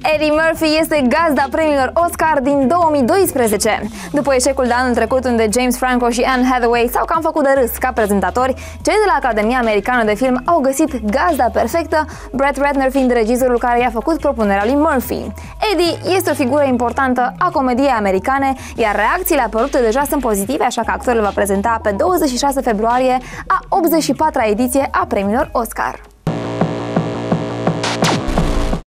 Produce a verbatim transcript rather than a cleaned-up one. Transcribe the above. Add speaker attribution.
Speaker 1: Eddie Murphy este gazda premiilor Oscar din două mii doisprezece. După eșecul de anul trecut, unde James Franco și Anne Hathaway s-au cam făcut de râs ca prezentatori, cei de la Academia Americană de Film au găsit gazda perfectă, Brett Ratner fiind regizorul care i-a făcut propunerea lui Murphy. Eddie este o figură importantă a comediei americane, iar reacțiile apărute deja sunt pozitive, așa că actorul va prezenta pe douăzeci și șase februarie a optzeci și patra ediție a premiilor Oscar.